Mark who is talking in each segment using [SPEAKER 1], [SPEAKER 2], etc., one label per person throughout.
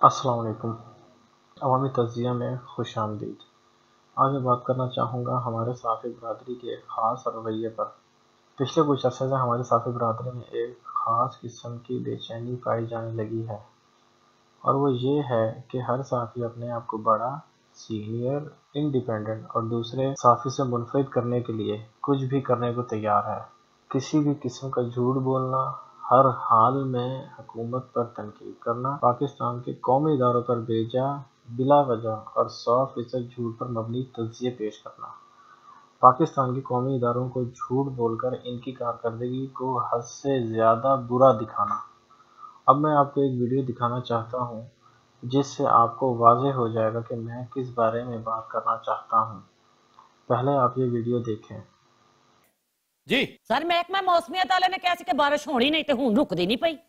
[SPEAKER 1] السلام علیکم۔ عوامی تجزیہ میں خوش آمدید۔ آج میں بات کرنا چاہوں گا ہمارے صحافی برادری کے ایک خاص رویے پر۔ پچھلے کچھ عرصے سے ہماری صحافی برادری میں ایک خاص قسم کی بے چینی پائی جانے لگی ہے، اور وہ یہ ہے کہ ہر صحافی اپنے آپ کو بڑا، سینئر، انڈیپینڈنٹ اور دوسرے صحافی سے منفرد کرنے کے لیے کچھ بھی کرنے کو تیار ہے۔ کسی بھی قسم کا جھوٹ بولنا، ہر حال میں حکومت پر تنقید کرنا، پاکستان کے قومی اداروں پر بلا وجہ اور 100% جھوٹ پر مبنی تجزیے پیش کرنا، پاکستان کے قومی اداروں کو جھوٹ بول کر ان کی کارکردگی کو حد سے زیادہ برا دکھانا۔ اب میں آپ کو ایک ویڈیو دکھانا چاہتا ہوں جس سے آپ کو واضح ہو جائے گا کہ میں کس بارے میں بات کرنا چاہتا ہوں۔ پہلے آپ یہ ویڈیو دیکھیں۔
[SPEAKER 2] جی
[SPEAKER 3] سر محکمہ موسمیات والے نے کہا سی کہ بارش ہونی نہیں تے ہوں رکدی نہیں پئی۔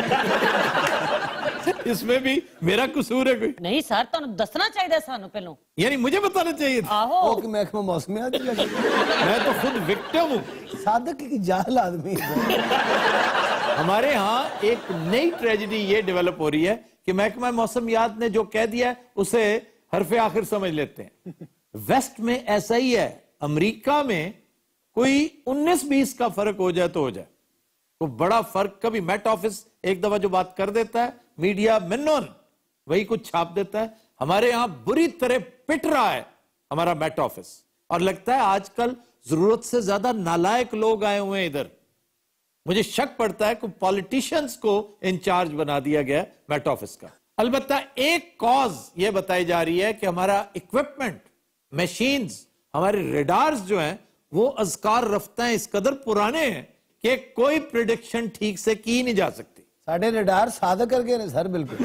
[SPEAKER 2] اس میں بھی میرا قصور ہے کوئی؟
[SPEAKER 3] نہیں سر تانوں دسنا چاہیے سانو پہلوں۔
[SPEAKER 2] یعنی مجھے بتانا چاہیے تھا؟
[SPEAKER 3] آہو
[SPEAKER 4] کہ محکمہ موسمیات ہی لگے
[SPEAKER 2] میں تو خود وکٹم ہوں۔
[SPEAKER 4] صادق کی جاہل آدمی ہے۔
[SPEAKER 2] ہمارے ہاں ایک نئی ٹریجڈی یہ ڈیولپ ہو رہی ہے کہ محکمہ موسمیات نے جو کہہ دیا ہے اسے حرف آخر سمجھ لیتے ہیں۔ ویسٹ میں ایسا ہی ہے، امریکہ میں کوئی 19-20 کا فرق ہو جائے تو ہو جائے، وہ بڑا فرق کبھی میٹ آفس ایک دفعہ جو بات کر دیتا ہے، میڈیا منون وہی کچھ چھاپ دیتا ہے۔ ہمارے یہاں بری طرح پٹ رہا ہے ہمارا میٹ آفس، اور لگتا ہے آج کل ضرورت سے زیادہ نالائق لوگ آئے ہوئے ہیں ادھر۔ مجھے شک پڑتا ہے کہ پالیٹیشنز کو انچارج بنا دیا گیا میٹ آفس کا۔ البتہ ایک کاز یہ بتائی جا رہی ہے کہ ہمارا اکوپمنٹ، میشینز، ہمارے ریڈارز جو ہیں وہ اذکار رفتہ ہیں، اس قدر پرانے ہیں کہ کوئی پریڈکشن ٹھیک سے کی نہیں جا سکتی۔
[SPEAKER 4] ساڑھے ریڈار صادق کر کے سر بالکل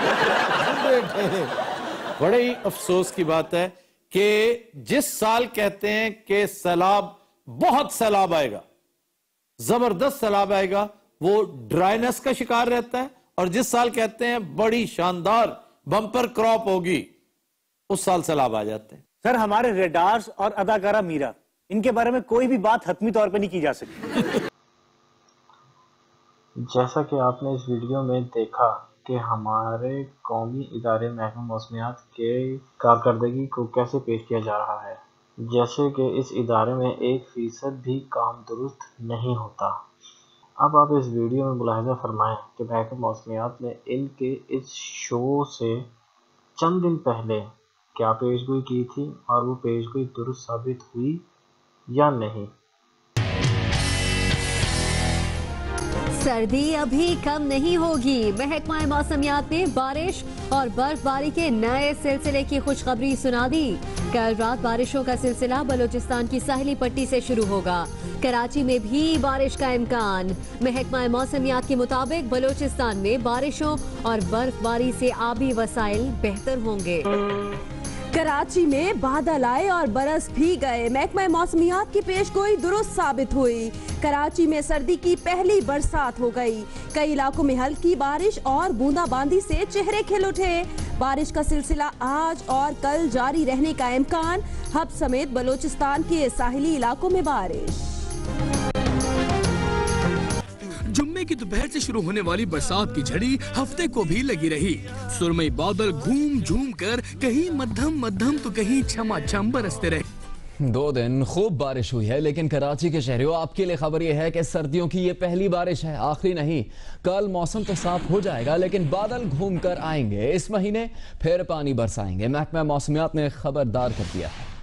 [SPEAKER 2] بڑے ہی افسوس کی بات ہے کہ جس سال کہتے ہیں کہ سیلاب، بہت سیلاب آئے گا، زبردست سیلاب آئے گا، وہ ڈرائنس کا شکار رہتا ہے، اور جس سال کہتے ہیں بڑی شاندار بمپر کراپ ہوگی، اس سال سیلاب آ جاتے ہیں۔
[SPEAKER 5] سر ہمارے ریڈارز اور اداکارہ میرا، ان کے بارے میں کوئی بھی بات حتمی طور پہ نہیں کی جا سکتی۔
[SPEAKER 1] جیسا کہ آپ نے اس ویڈیو میں دیکھا کہ ہمارے قومی ادارے محکمہ موسمیات کے کارکردگی کو کیسے پیش کیا جا رہا ہے، جیسے کہ اس ادارے میں 1% بھی کام درست نہیں ہوتا۔ اب آپ اس ویڈیو میں ملاحظہ فرمائیں کہ محکمہ موسمیات نے ان کے اس شو سے چند دن پہلے کیا پیشگوئی کی تھی، اور وہ پیشگوئی درست ثابت ہوئی یا نہیں۔
[SPEAKER 6] سردی ابھی کم نہیں ہوگی، محکمہ موسمیات نے بارش اور برف باری کے نئے سلسلے کی خوشخبری سنا دی۔ کل رات بارشوں کا سلسلہ بلوچستان کی ساحلی پٹی سے شروع ہوگا، کراچی میں بھی بارش کا امکان۔ محکمہ موسمیات کے مطابق بلوچستان میں بارشوں اور برف باری سے آبی وسائل بہتر ہوں گے۔
[SPEAKER 7] کراچی میں بادل آئے اور برس بھی گئے، محکمہ موسمیات کی پیش گوئی درست ثابت ہوئی۔ کراچی میں سردی کی پہلی برسات ہو گئی، کئی علاقوں میں ہلکی بارش اور بوندا باندی سے چہرے کھل اٹھے۔ بارش کا سلسلہ آج اور کل جاری رہنے کا امکان، حب سمیت بلوچستان کے ساحلی علاقوں میں بارش۔
[SPEAKER 8] جمعے کی دوپہر سے شروع ہونے والی برسات کی جھڑی ہفتے کو بھی لگی رہی۔ سرمئی بادل گھوم جھوم کر کہیں مدھم مدھم تو کہیں چھما چھم برستے رہے۔
[SPEAKER 9] 2 دن خوب بارش ہوئی ہے، لیکن کراچی کے شہریوں آپ کے لیے خبر یہ ہے کہ سردیوں کی یہ پہلی بارش ہے، آخری نہیں۔ کل موسم تو صاف ہو جائے گا لیکن بادل گھوم کر آئیں گے، اس مہینے پھر پانی برسائیں گے، محکمہ موسمیات نے خبردار کر دیا ہے۔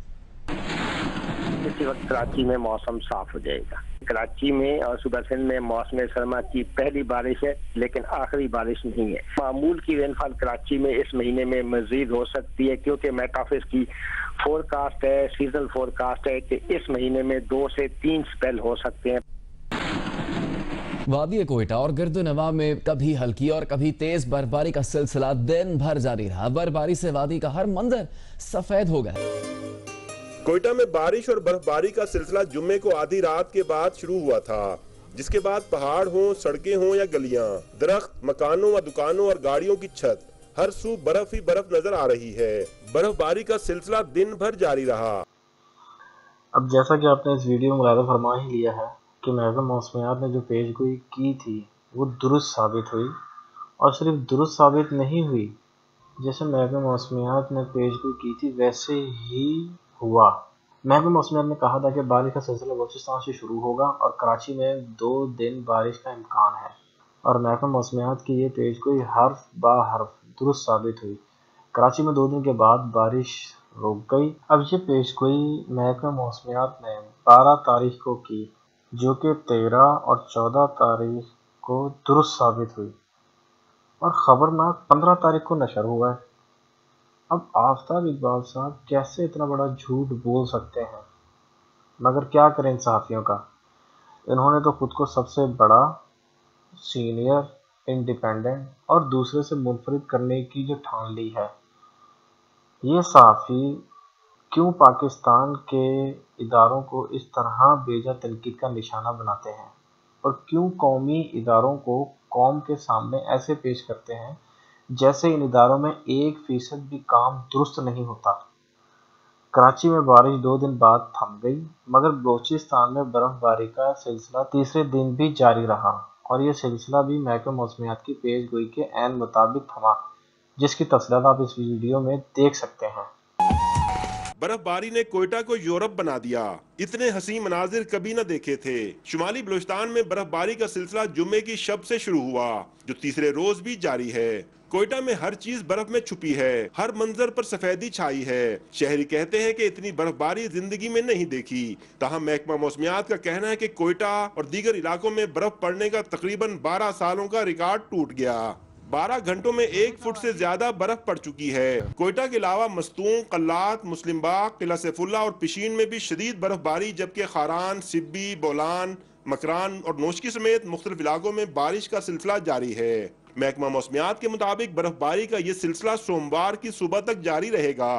[SPEAKER 10] اسی وقت کراچی میں موسم صاف ہو جائے گا۔ کراچی میں اور صوبہ سندھ میں موسم سرما کی پہلی بارش ہے لیکن آخری بارش نہیں ہے۔ معمول کی رین فال کراچی میں اس مہینے میں مزید ہو سکتی ہے، کیونکہ میٹ آفس کی فورکاسٹ ہے، سیزنل فورکاسٹ ہے کہ اس مہینے میں 2 سے 3 سپیل ہو سکتے ہیں۔
[SPEAKER 9] وادی کوئٹہ اور گرد و نواح میں کبھی ہلکی اور کبھی تیز برفباری کا سلسلہ دن بھر جاری رہا، برفباری سے وادی کا ہر منظر سفید ہو گیا۔
[SPEAKER 11] کوئٹہ میں بارش اور برفباری کا سلسلہ جمعے کو آدھی رات کے بعد شروع ہوا تھا، جس کے بعد پہاڑ ہوں، سڑکیں ہوں یا گلیاں، درخت، مکانوں و دکانوں اور گاڑیوں کی چھت، ہر سو برف ہی برف نظر آ رہی ہے۔ برفباری کا سلسلہ دن بھر جاری رہا۔
[SPEAKER 1] اب جیسا کہ آپ نے اس ویڈیو میں ملاحظہ فرما ہی لیا ہے کہ محکمہ موسمیات نے جو پیش گوئی کی تھی وہ درست ثابت ہوئی، اور صرف درست ثابت نہیں ہوئی، جیسے محکمہ موسمیات نے پیشگوئی کی تھی ویسے ہی ہوا۔ محکمہ موسمیات نے کہا تھا کہ بارش کا سلسلہ بلوچستان سے شروع ہوگا اور کراچی میں 2 دن بارش کا امکان ہے، اور محکمہ موسمیات کی یہ پیشگوئی حرف بہ حرف درست ثابت ہوئی۔ کراچی میں 2 دن کے بعد بارش رک گئی۔ اب یہ پیشگوئی محکمہ موسمیات نے 12 تاریخ کو کی، جو کہ 13 اور 14 تاریخ کو درست ثابت ہوئی، اور خبرناک 15 تاریخ کو نشر ہوا ہے۔ اب آفتاب اقبال صاحب کیسے اتنا بڑا جھوٹ بول سکتے ہیں؟ مگر کیا کریں ان صحافیوں کا، انہوں نے تو خود کو سب سے بڑا، سینئر، انڈیپینڈنٹ اور دوسرے سے منفرد کرنے کی جو ٹھان لی ہے۔ یہ صحافی کیوں پاکستان کے اداروں کو اس طرح بیجا تنقید کا نشانہ بناتے ہیں، اور کیوں قومی اداروں کو قوم کے سامنے ایسے پیش کرتے ہیں جیسے ان اداروں میں 1% بھی کام درست نہیں ہوتا؟ کراچی میں بارش 2 دن بعد تھم گئی، مگر بلوچستان میں برف باری کا سلسلہ تیسرے دن بھی جاری رہا، اور یہ سلسلہ بھی محکمہ موسمیات کی پیش گوئی کے عین مطابق تھما، جس کی تفصیلات آپ اس ویڈیو میں دیکھ سکتے ہیں۔
[SPEAKER 11] برف باری نے کوئٹہ کو یورپ بنا دیا، اتنے حسین مناظر کبھی نہ دیکھے تھے۔ شمالی بلوچستان میں برف باری کا سلسلہ جمعے کی شب سے شروع ہوا، جو تیسرے روز بھی جاری ہے۔ کوئٹہ میں ہر چیز برف میں چھپی ہے، ہر منظر پر سفیدی چھائی ہے۔ شہری کہتے ہیں کہ اتنی برف باری زندگی میں نہیں دیکھی، تاہم محکمہ موسمیات کا کہنا ہے کہ کوئٹہ اور دیگر علاقوں میں برف پڑنے کا تقریباً 12 سالوں کا ریکارڈ ٹوٹ گیا۔ 12 گھنٹوں میں 1 فٹ سے زیادہ برف پڑ چکی ہے۔ کوئٹہ کے علاوہ مستونگ، قلات، مسلم باغ، قلعہ سیف اللہ اور پشین میں بھی شدید برف باری، جبکہ خاران، سبی، بولان، مکران اور نوشکی سمیت مختلف علاقوں میں بارش کا سلسلہ جاری ہے۔ محکمہ موسمیات کے مطابق برف باری کا یہ سلسلہ سوموار کی صبح تک جاری رہے گا۔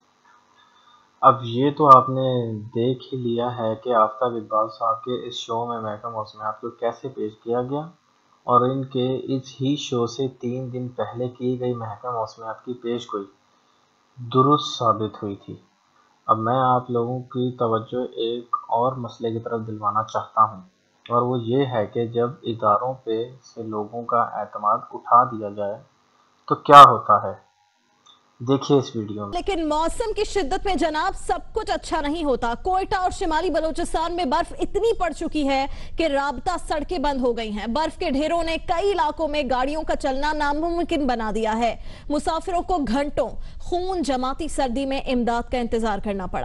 [SPEAKER 1] اب یہ تو آپ نے دیکھ ہی لیا ہے کہ آفتاب اقبال صاحب کے اس شو میں محکمہ موسمیات کو کیسے پیش کیا گیا، اور ان کے اس ہی شو سے 3 دن پہلے کی گئی محکمہ موسمیات کی پیش گوئی درست ثابت ہوئی تھی۔ اب میں آپ لوگوں کی توجہ ایک اور مسئلے کی طرف دلوانا چاہتا ہوں، اور وہ یہ ہے کہ جب اداروں پہ سے لوگوں کا اعتماد اٹھا دیا جائے تو کیا ہوتا ہے، دیکھیے اس ویڈیو میں۔
[SPEAKER 12] لیکن موسم کی شدت میں جناب سب کچھ اچھا نہیں ہوتا۔ کوئٹہ اور شمالی بلوچستان میں برف اتنی پڑ چکی ہے کہ رابطہ سڑکیں بند ہو گئی ہیں۔ برف کے ڈھیروں نے کئی علاقوں میں گاڑیوں کا چلنا ناممکن بنا دیا ہے۔ مسافروں کو گھنٹوں خون جماتی سردی میں امداد کا انتظار کرنا پڑا۔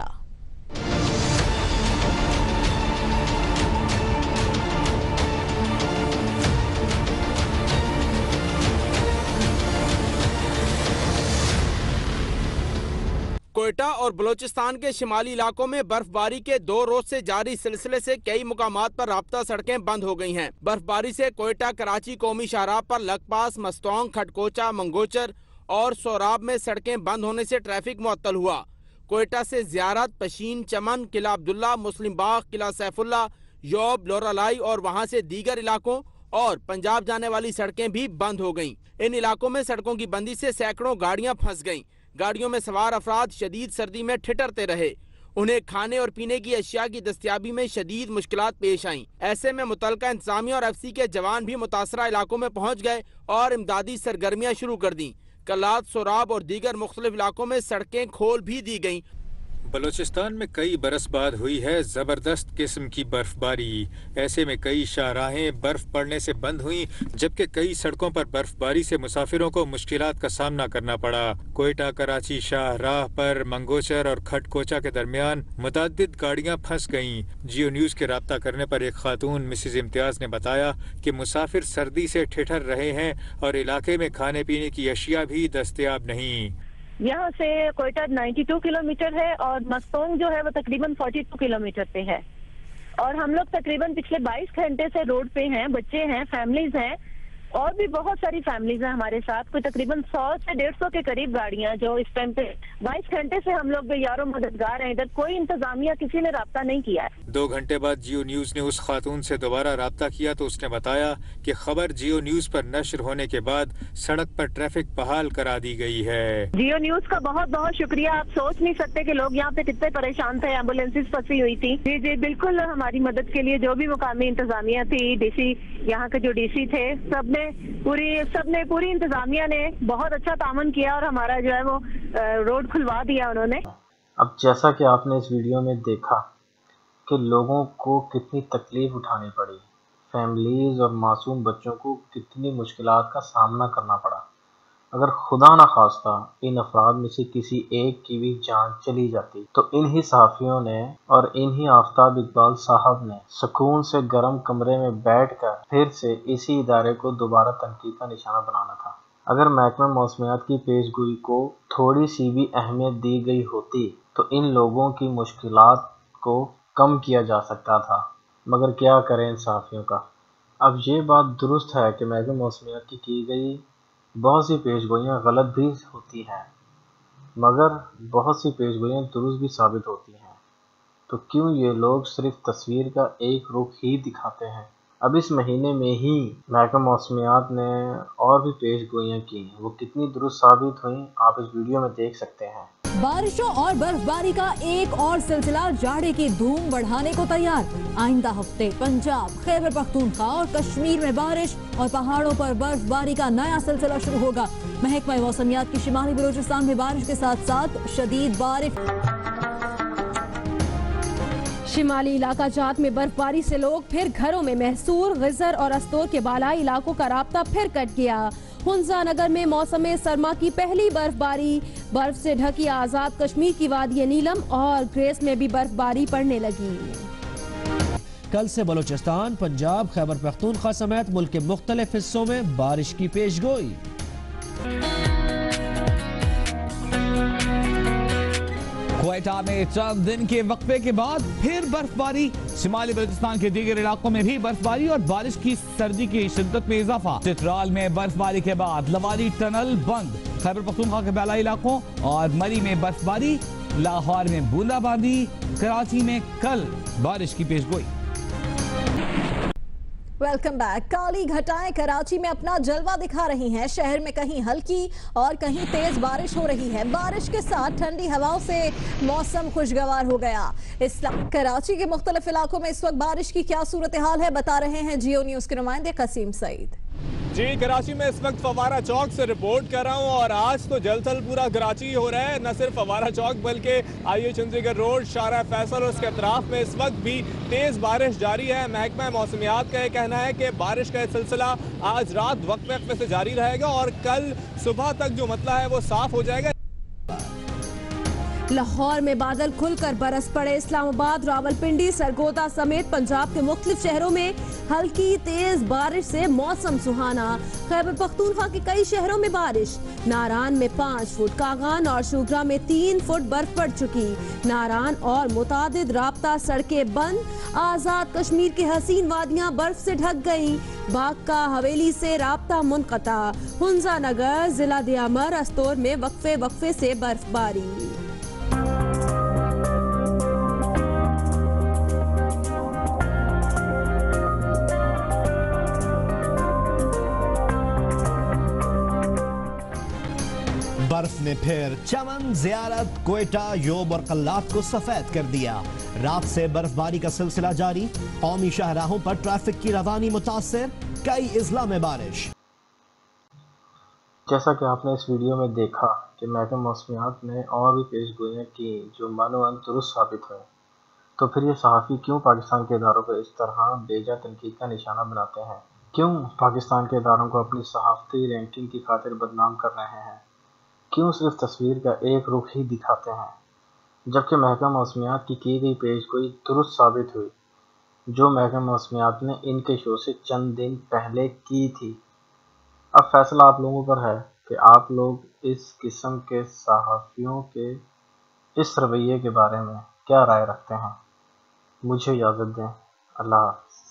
[SPEAKER 13] کوئٹہ اور بلوچستان کے شمالی علاقوں میں برف باری کے 2 روز سے جاری سلسلے سے کئی مقامات پر رابطہ سڑکیں بند ہو گئی ہیں۔ برف باری سے کوئٹہ کراچی قومی شاہراہ پر لگ پاس، مستونگ، کھٹکوچہ، منگوچر اور سوراب میں سڑکیں بند ہونے سے ٹریفک معطل ہوا۔ کوئٹہ سے زیارت، پشین، چمن، قلعہ عبداللہ، مسلم باغ، قلعہ سیف اللہ، یوب، لورالائی اور وہاں سے دیگر علاقوں اور پنجاب جانے والی سڑکیں بھی بند ہو گئیں۔ ان علاقوں میں سڑکوں کی بندی سے سینکڑوں گاڑیاں پھنس گئیں۔ گاڑیوں میں سوار افراد شدید سردی میں ٹھٹرتے رہے، انہیں کھانے اور پینے کی اشیاء کی دستیابی میں شدید مشکلات پیش آئیں۔ ایسے میں متعلقہ انتظامیہ اور ایف سی کے جوان بھی متاثرہ علاقوں میں پہنچ گئے اور امدادی سرگرمیاں شروع کر دیں۔ قلات، سوراب اور دیگر مختلف علاقوں میں سڑکیں کھول بھی دی گئیں۔
[SPEAKER 14] بلوچستان میں کئی برس بعد ہوئی ہے زبردست قسم کی برف باری۔ ایسے میں کئی شاہراہیں برف پڑنے سے بند ہوئیں، جبکہ کئی سڑکوں پر برف باری سے مسافروں کو مشکلات کا سامنا کرنا پڑا۔ کوئٹہ کراچی شاہراہ پر منگوچر اور کھٹکوچہ کے درمیان متعدد گاڑیاں پھنس گئیں۔ جیو نیوز کے رابطہ کرنے پر ایک خاتون مسز امتیاز نے بتایا کہ مسافر سردی سے ٹھٹر رہے ہیں اور علاقے میں کھانے پینے کی اشیاء بھی دستیاب نہیں۔
[SPEAKER 15] یہاں سے کوئٹہ 92 کلومیٹر ہے اور مستونگ جو ہے وہ تقریباً 42 کلومیٹر پہ ہے، اور ہم لوگ تقریباً پچھلے 22 گھنٹے سے روڈ پہ ہیں، بچے ہیں، فیملیز ہیں، اور بھی بہت ساری فیملیز ہیں ہمارے ساتھ، کوئی تقریباً 100 سے 150 کے قریب گاڑیاں جو اس ٹائم پہ 22 گھنٹے سے ہم لوگ یاروں مددگار ہیں، ادھر کوئی انتظامیہ کسی نے رابطہ نہیں کیا ہے۔
[SPEAKER 14] 2 घंटे बाद जियो न्यूज ने उस खातून से दोबारा राब्ता किया तो उसने बताया कि खबर जियो न्यूज पर नश्र होने के बाद सड़क पर ट्रैफिक बहाल करा दी गई है।
[SPEAKER 15] जियो न्यूज का बहुत बहुत शुक्रिया। आप सोच नहीं सकते कि लोग यहाँ पे कितने परेशान थे, एम्बुलेंसेस फंसी हुई थी। जी जी बिल्कुल, हमारी मदद के लिए जो भी मुकामी इंतजामिया थी, डीसी यहाँ के जो डीसी थे, सबने पूरी इंतजामिया ने बहुत अच्छा तामन किया और हमारा जो है वो रोड खुलवा दिया उन्होंने।
[SPEAKER 1] अब जैसा कि आपने इस वीडियो में देखा कि लोगों को कितनी तकलीफ उठानी पड़ी, फैमिलीज़ और मासूम बच्चों को कितनी मुश्किलात का सामना करना पड़ा। अगर खुदा न खास्ता इन अफराद में से किसी एक की भी जान चली जाती तो इन्हीं सहाफ़ियों ने और इन्हीं आफ्ताब इकबाल साहब ने सुकून से गर्म कमरे में बैठकर फिर से इसी इदारे को दोबारा तनकीद का निशाना बनाना था। अगर महकमा मौसमियात की पेशगोई को थोड़ी सी भी अहमियत दी गई होती तो इन लोगों की मुश्किलात को कम किया जा सकता था, मगर क्या करें इन सहाफ़ियों का। अब ये बात दुरुस्त है कि महकमा मौसमियात की गई बहुत सी पेशगोइयाँ गलत भी होती हैं, मगर बहुत सी पेशगोइयाँ दुरुस्त भी साबित होती हैं। तो क्यों ये लोग सिर्फ तस्वीर का एक रुख ही दिखाते हैं। अब इस महीने में ही महकमा मौसमियात ने और भी पेशगोइयाँ की, वो कितनी दुरुस्त साबित हुई आप इस वीडियो में देख सकते हैं।
[SPEAKER 12] बारिशों और बर्फबारी का एक और सिलसिला जाड़े की धूम बढ़ाने को तैयार। आइंदा हफ्ते पंजाब, खैबर पख्तूनख्वा और कश्मीर में बारिश और पहाड़ों पर बर्फबारी का नया सिलसिला शुरू होगा। महकमा मौसमियात की शिमाली बलूचिस्तान में बारिश के साथ साथ शदीद बारिश।
[SPEAKER 7] शिमाली इलाका जात में बर्फबारी से लोग फिर घरों में महसूर, गिजर और अस्तोर के बालाई इलाकों का राब्ता फिर कट गया। हुंजा नगर में मौसम सरमा की पहली बर्फबारी, बर्फ से ढकी आजाद कश्मीर की वादी नीलम और ग्रेस में भी बर्फबारी पड़ने लगी।
[SPEAKER 16] कल से बलूचिस्तान, पंजाब, खैबर पख्तूनख्वा समेत मुल्क के मुख्तलिफ हिस्सों में बारिश की पेशगोई।
[SPEAKER 2] क्वेटा में चंद दिन के वक्फे के बाद फिर बर्फबारी, शिमाली बलूचिस्तान के दीगर इलाकों में भी बर्फबारी और बारिश की सर्दी की शिद्दत में इजाफा। चित्राल में बर्फबारी के बाद लवारी टनल बंद, खैबर पख्तूनख्वा के बालाई इलाकों और मरी में बर्फबारी, लाहौर में बूंदाबांदी, कराची में कल बारिश की पेशगोई।
[SPEAKER 12] Welcome back. काली घटाएं कराची में अपना जलवा दिखा रही हैं। शहर में कहीं हल्की और कहीं तेज बारिश हो रही है। बारिश के साथ ठंडी हवाओं से मौसम खुशगवार हो गया। कराची के मुख्तलिफ इलाकों में इस वक्त बारिश की क्या सूरत हाल है, बता रहे हैं जियो न्यूज के नुमाइंदे कसीम सईद।
[SPEAKER 13] जी, कराची में इस वक्त फवारा चौक से रिपोर्ट कर रहा हूँ और आज तो जलथल पूरा कराची हो रहा है। न सिर्फ फवारा चौक बल्कि आईए चंद्रीगढ़ रोड, शारा फैसल और उसके अतराफ में इस वक्त भी तेज बारिश जारी है। महकमा मौसमियात का यह कहना है कि बारिश का सिलसिला आज रात वक्फे से जारी रहेगा और कल सुबह तक जो मतला है वो साफ हो जाएगा।
[SPEAKER 7] लाहौर में बादल खुलकर बरस पड़े। इस्लामाबाद, रावलपिंडी, सरगोदा समेत पंजाब के मुख्तलिफ शहरों में हल्की तेज बारिश से मौसम सुहाना। खैबर पख्तूनख्वा के कई शहरों में बारिश। नारान में 5 फुट, कागान और शुगरा में 3 फुट बर्फ पड़ चुकी। नारान और मुतादिद राब्ता सड़कें बंद। आजाद कश्मीर की हसीन वादियां बर्फ से ढक गई। बाका हवेली से राब्ता मुनक़ता। हुंजा नगर, जिला दियामर, अस्तोर में वक्फे से बर्फबारी।
[SPEAKER 16] बर्फ ने फिर चमन, ज़ियारत, क्वेटा, योब और कल्लात को सफेद कर दिया। रात से बर्फबारी का सिलसिला जारी। कौमी शाहराहों पर ट्रैफिक की रवानी मुतासिर, कई अजला में बारिश।
[SPEAKER 1] जैसा कि आपने इस वीडियो में देखा कि महकमा मौसमियात ने और भी पेशगोइयाँ की जो मनोअन दुरुस्त साबित हुए, तो फिर ये सहाफ़ी क्यों पाकिस्तान के इदारों को इस तरह बेजा तनकीद का निशाना बनाते हैं? क्यों पाकिस्तान के इदारों को अपनी सहाफ़ती रैंकिंग की खातिर बदनाम कर रहे हैं? क्यों सिर्फ तस्वीर का एक रुख ही दिखाते हैं, जबकि महकमा मौसमियात की गई पेशगोई दुरुस्त साबित हुई, जो महकमा मौसमियात ने इनके शो से चंद दिन पहले की थी। अब फैसला आप लोगों पर है कि आप लोग इस किस्म के सहाफ़ियों के इस रवैये के बारे में क्या राय रखते हैं। मुझे इजाज़त दें। अल्लाह हाफ़िज़।